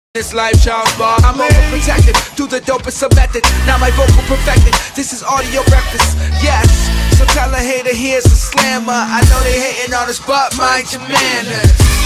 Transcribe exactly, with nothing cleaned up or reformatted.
This life, Charles Bar. I'm overprotected, do the dopest of method. Now my vocal perfected. This is audio breakfast, yes. So tell a hater here's a slammer. I know they hating on us, but mind your manners.